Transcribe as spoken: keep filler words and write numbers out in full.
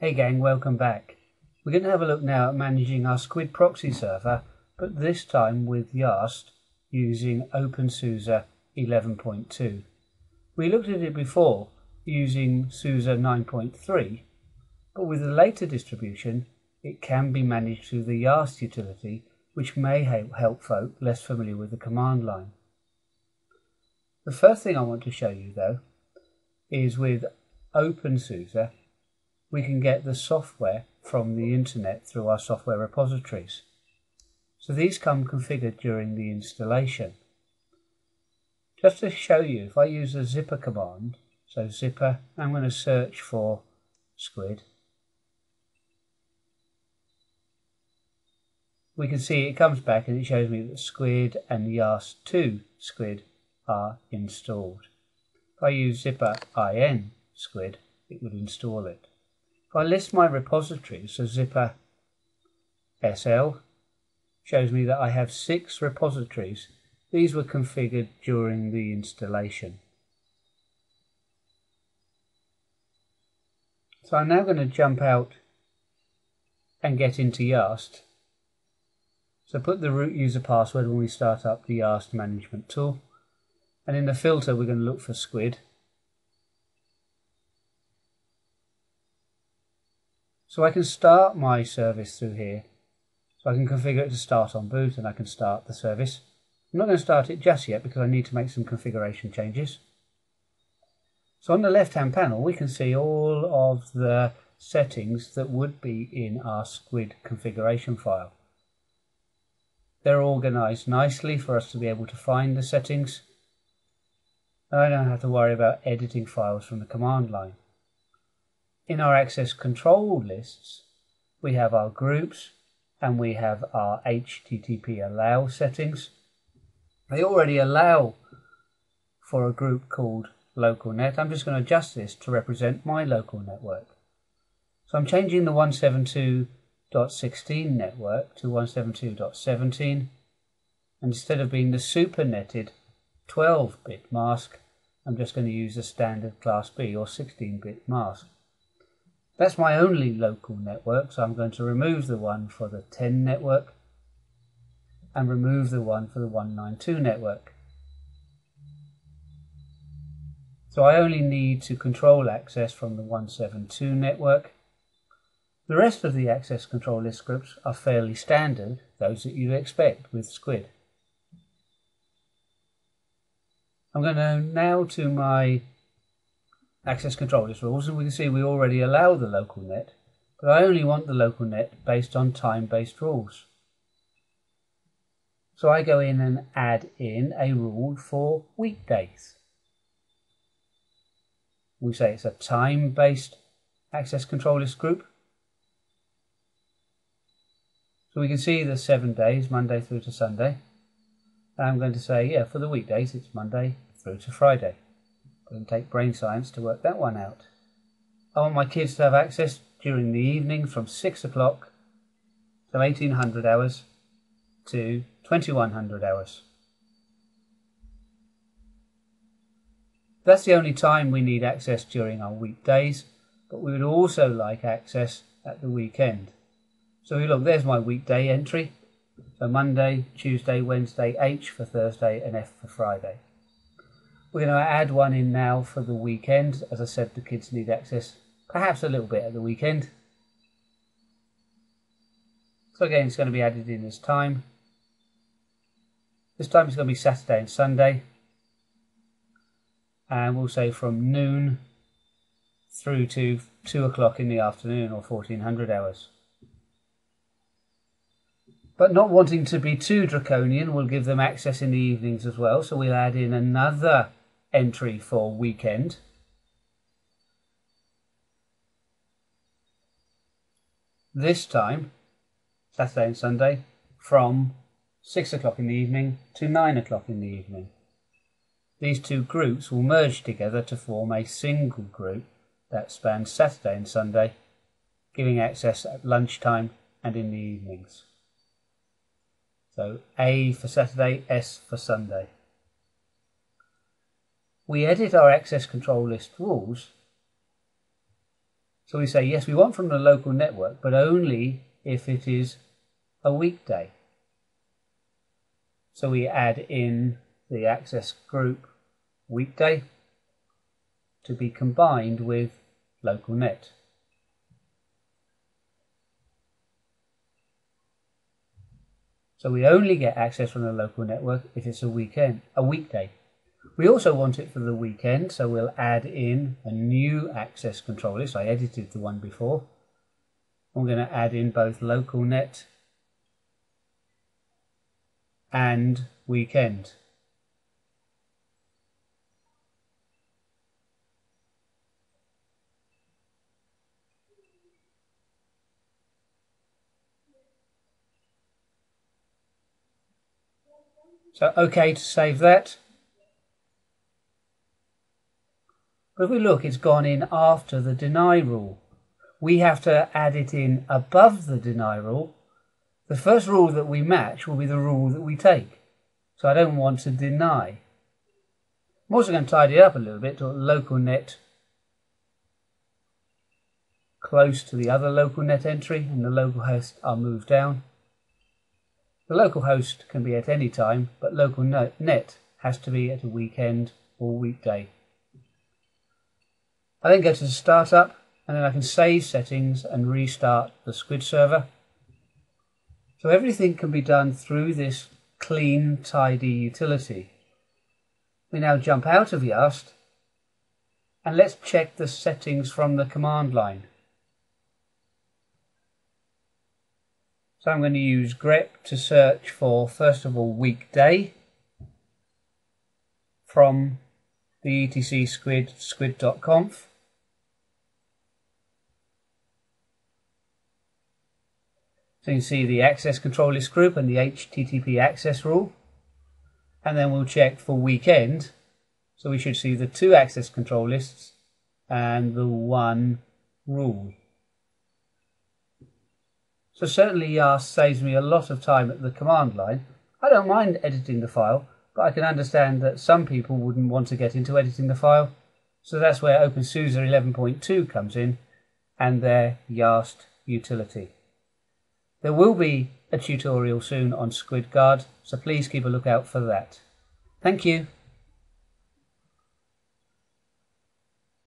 Hey gang, welcome back. We're going to have a look now at managing our SQUID proxy server, but this time with YaST using openSUSE eleven point two. We looked at it before using SUSE nine point three, but with the later distribution it can be managed through the YaST utility, which may help folk less familiar with the command line. The first thing I want to show you though is with openSUSE we can get the software from the internet through our software repositories. So these come configured during the installation. Just to show you, if I use the zipper command, so zipper, I'm going to search for SQUID. We can see it comes back and it shows me that SQUID and YaST two SQUID are installed. If I use zipper in SQUID, it would install it. If I list my repositories, so zipper sl shows me that I have six repositories. These were configured during the installation. So I'm now going to jump out and get into YaST. So put the root user password when we start up the YaST management tool. And in the filter we're going to look for SQUID. So I can start my service through here. So I can configure it to start on boot and I can start the service. I'm not going to start it just yet because I need to make some configuration changes. So on the left hand panel we can see all of the settings that would be in our SQUID configuration file. They're organised nicely for us to be able to find the settings. And I don't have to worry about editing files from the command line. In our access control lists, we have our groups and we have our H T T P allow settings. They already allow for a group called local net. I'm just going to adjust this to represent my local network. So I'm changing the one seventy-two dot sixteen network to one seventy-two dot seventeen. And instead of being the super netted twelve bit mask, I'm just going to use the standard class B or sixteen bit mask. That's my only local network, so I'm going to remove the one for the ten network and remove the one for the one ninety-two network. So I only need to control access from the one seventy-two network. The rest of the access control list scripts are fairly standard, those that you'd expect with SQUID. I'm going to now to my access control list rules, and we can see we already allow the local net, but I only want the local net based on time-based rules. So I go in and add in a rule for weekdays. We say it's a time-based access control list group. So we can see the seven days, Monday through to Sunday. And I'm going to say, yeah, for the weekdays it's Monday through to Friday. I'm going to take brain science to work that one out. I want my kids to have access during the evening from six o'clock to eighteen hundred hours to twenty-one hundred hours. That's the only time we need access during our weekdays, but we would also like access at the weekend. So look, there's my weekday entry. So Monday, Tuesday, Wednesday, H for Thursday and F for Friday. We're going to add one in now for the weekend. As I said, the kids need access perhaps a little bit at the weekend. So again, it's going to be added in as time. This time it's going to be Saturday and Sunday. And we'll say from noon through to two o'clock in the afternoon or fourteen hundred hours. But not wanting to be too draconian, we'll give them access in the evenings as well. So we'll add in another entry for weekend. This time, Saturday and Sunday, from six o'clock in the evening to nine o'clock in the evening. These two groups will merge together to form a single group that spans Saturday and Sunday, giving access at lunchtime and in the evenings. So A for Saturday, S for Sunday. We edit our access control list rules So we say, yes, we want from the local network, but only if it is a weekday. So we add in the access group weekday to be combined with local net. So we only get access from the local network if it's a weekend, a weekday. We also want it for the weekend, so we'll add in a new access control list. I edited the one before. I'm going to add in both local net and weekend. So OK to save that. But if we look, it's gone in after the deny rule. We have to add it in above the deny rule. The first rule that we match will be the rule that we take. So I don't want to deny. I'm also going to tidy it up a little bit to local net close to the other local net entry, and the local host are moved down. The local host can be at any time, but local net has to be at a weekend or weekday. I then go to the startup, and then I can save settings and restart the SQUID server. So everything can be done through this clean, tidy utility. We now jump out of YaST, and let's check the settings from the command line. So I'm going to use grep to search for, first of all, weekday from the etc squid squid dot conf. So you can see the access control list group and the H T T P access rule. And then we'll check for weekend. So we should see the two access control lists and the one rule. So certainly YaST saves me a lot of time at the command line. I don't mind editing the file, but I can understand that some people wouldn't want to get into editing the file. So that's where openSUSE eleven point two comes in and their YaST utility. There will be a tutorial soon on SQUID Guard, so please keep a lookout for that. Thank you.